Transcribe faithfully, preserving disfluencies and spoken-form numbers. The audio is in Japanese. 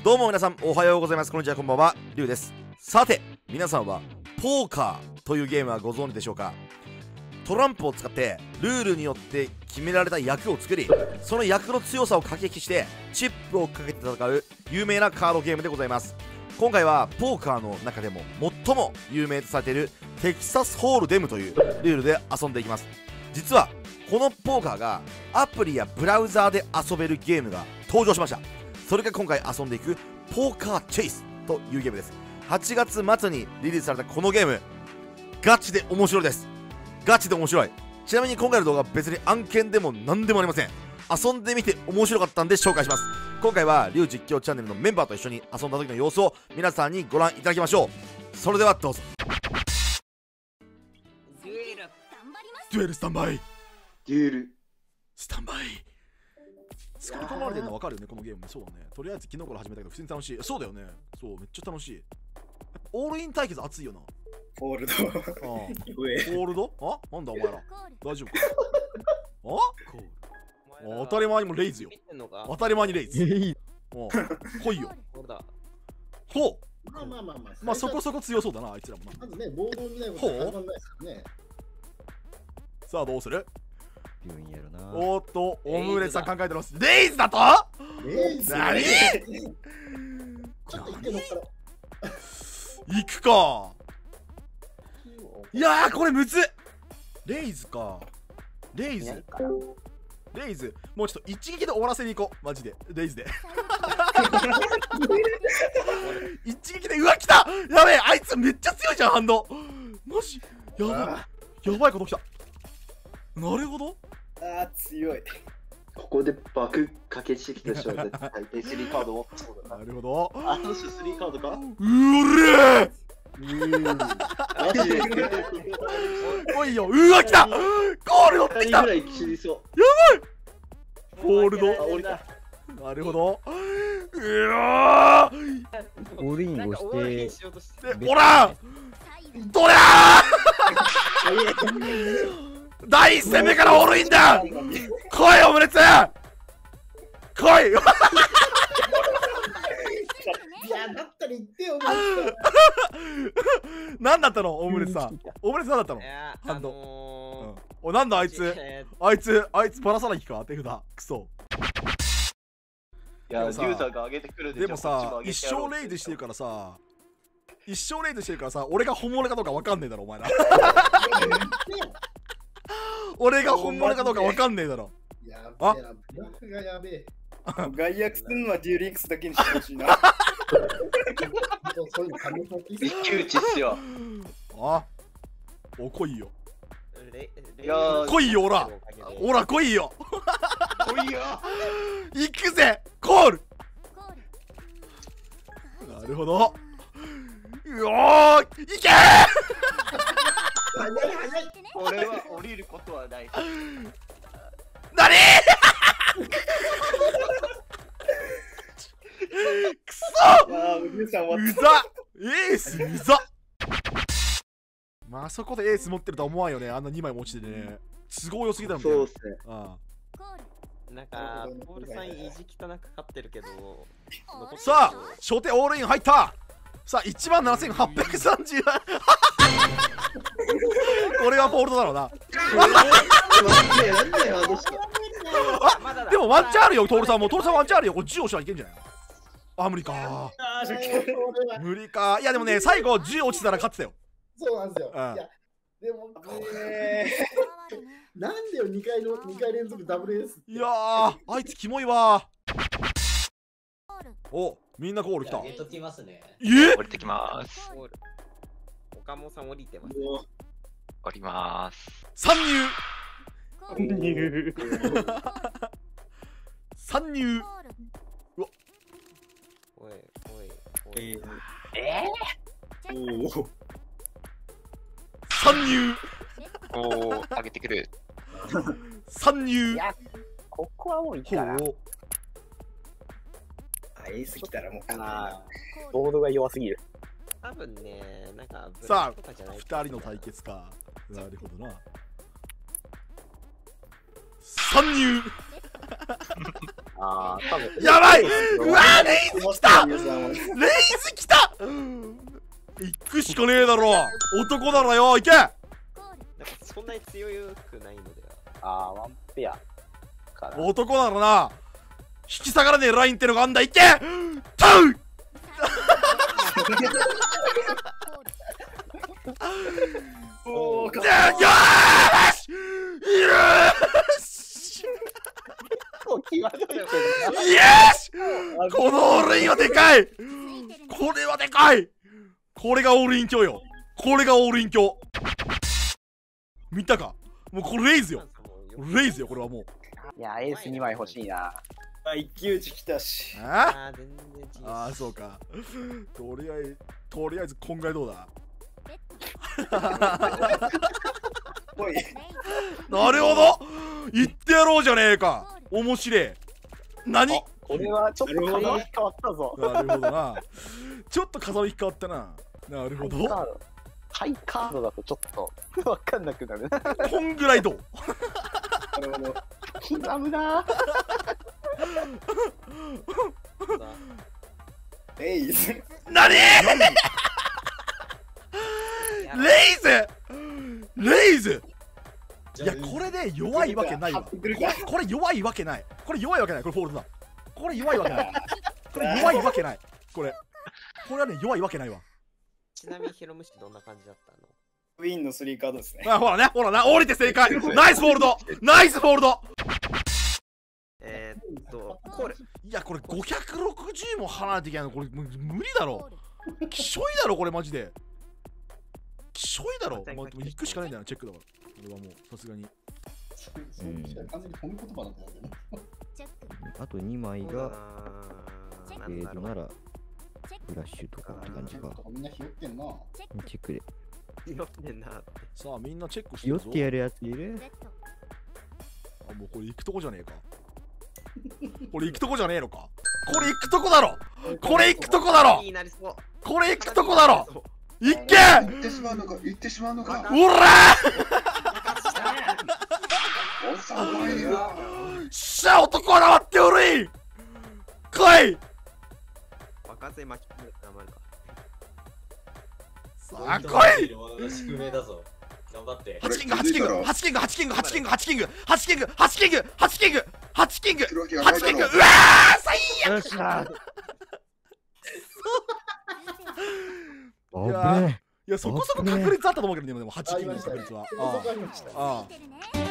どうも皆さんおはようございます。こんにちは、こんばんは、りゅうです。さて皆さんはポーカーというゲームはご存知でしょうか。トランプを使ってルールによって決められた役を作り、その役の強さを駆け引きしてチップをかけて戦う有名なカードゲームでございます。今回はポーカーの中でも最も有名とされているテキサスホールデムというルールで遊んでいきます。実はこのポーカーがアプリやブラウザーで遊べるゲームが登場しました。それが今回遊んでいくポーカーチェイスというゲームです。はちがつ末にリリースされたこのゲーム、ガチで面白いです。ガチで面白い。ちなみに今回の動画は別に案件でも何でもありません。遊んでみて面白かったんで紹介します。今回はリュウ実況チャンネルのメンバーと一緒に遊んだ時の様子を皆さんにご覧いただきましょう。それではどうぞ。 デュエルデュエルスタンバイデュエルスタンバイ。作り込まれてるの分かるよね、このゲームね。そうだね。とりあえず昨日から始めたけど普通に楽しい。そうだよね。そう、めっちゃ楽しい。オールイン対決熱いよな。 ホールドああホールドあなんだお前ら。大丈夫かあ当たり前にもレイズよ。当たり前にレイズ。来いよ。ほう。 まあまあまあまあ。 まあそこそこ強そうだな、あいつらもな。 まずね、ボードを見ないことは始まらないですからね。 さあどうする？ やるな。 おーっと、オムレツさん考えてます。レイズだと？ レイズ何？ ちょっと一回乗っから。 行くか。いやーこれむずっ。レイズか。レイズレイズもうちょっと一撃で終わらせに行こう。マジでレイズで一撃で。うわ来た。やべえ、あいつめっちゃ強いじゃん。反応マジやばい。やばいこと来た。なるほど。 あー強い。ここで爆かけしてきた人は絶対手スリーカード持ってそうだな。 なるほど。 あの人スリーカードか。 うおれーマジで来いよ。うわ来た。ゴール乗ってきた。やばい。 ぐらい死にそう。 ホールド。 あ降りた。 なるほど。うわーオールインをしてで、おらんどりゃー第一戦目からオールインだ。来いオムレツ来いいや、だったら言ってよ。 何だったのオムレツさん。オムレツ何だったの？ハンド。お、なんだあいつあいつあいつバラさなきか手札クソ。 いや、ユーザーが上げてくるでもさ、一生レイズしてるからさ、一生レイズしてるからさ、俺が本物かどうかわかんねえだろお前ら。俺が本物かどうかわかんねえだろ。 やべえな、ブラフがやべえ。 外役するのはデュエリンクスだけにしてほしいな。 そういうの紙の一騎打ちっすよ。 あお、来いよ。 いやー来いよ、おらおら来いよ。 来いよ。 行くぜコール。なるほど。うおーいけー。 俺は降りることはない。 なにくそうざエースうざ。まああそこでエース持ってるとは思わんよね。あんなにまい持ちでね。都合良すぎだもんね。 そうっすね。 あなんか、ポールさん意地汚く勝ってるけど。 あさあ初手オールイン入った。さあいちまんななせんはっぴゃくさんじゅう。これはフォールドだろうな。あでもワンチャンあるよ、トールさんも。トールさんワンチャンあるよ。これじゅう押したらいけんじゃないの。あ、無理か。無理か。いやでもね、最後じゅう落ちたら勝ってたよ。 そうなんですよ。 うん、 いや、でも、なんでよ、にかいのにかい連続ダブルエース。 いやー、あいつキモいわー。お、みんなゴール来た。 えときますね。 え降りてきます。 岡本さん降りてます。 降ります。 参入参入。うわおいおいおい。 えおお。 参入おお、上げてくる。 参入。 ここはもういいほかな。 う。 あ、エース来たらもうかな。 ボードが弱すぎる。 多分ね、なんかさあふたりの対決か。なるほどな。参入あー、多分。 やばいうわーレイズ来たレイレズ来た行くしかねえだろ男ならよ行けなんかそんなに強くないのでは。 あー、ワンペアかな。 男ならな引き下がらねえラインってのがあんだ行けタウおー、 じゃあよーしよし際どいけどよしこのオールインはでかいこれはでかいこれがオールイン鏡よこれがオールイン鏡見たかもうこれレイズよレイズよこれはもういや、エースにまい欲しいな。 あ、一騎打ち来たし。 ああー、全然違う。 あーそうかとりあえずとりあえずこんぐらいどうだおい、 なるほど言ってやろうじゃねえか面白え何これはちょっと風向き変わったぞ。 なるほどなちょっと風向き変わったななるほどハイカードだとちょっとわかんなくなるな。 こんぐらいどうなるほど。 ダメだレイズ。 何レイズレイズいやこれで弱いわけないわこれこれ弱いわけないこれ弱いわけないこれフォールドだこれ弱いわけないこれ弱いわけないこれこれはね弱いわけないわちなみにヒロムシどんな感じだったの？ ウィンのスリーカードですね。 あほらねほらな降りて正解ナイスフォールドナイスフォールドえー、っと、これ、 いやこれごひゃくろくじゅうも離れていけないのこれ無理だろきしょいだろこれマジできしょいだろ、まあ、行くしかないんだよなチェックだからこれはもうさすがにうん完全に褒め言葉なんだよね。 あとにまいそうだが、 なえーと、なら、 ら、フラッシュとかって感じか。 みんな拾ってんな。 チェックで。 拾ってんなって。 さあみんなチェックしてるぞ寄ってやるやついるあもうこれ行くとこじゃねえかこれ行くとこじゃねえのかこれ行くとこだろこれ行くとこだろいいなりそう。 これ行くとこだろ行け行ってしまうのか、行ってしまうのか。 おらおさまいよ。 ーしゃ男は黙っておるい来い若手巻き込む頑張るか。 さあ来い宿命だぞ。頑張って。 ハチキングハチキングハチキングハチキングハチキングハチキングハチキングハチキングハチキングハチキングハチキングうわー最悪よっしゃいやー危ねいやそこそこ確率あったと思うけどねでもハチキングの確率はああああ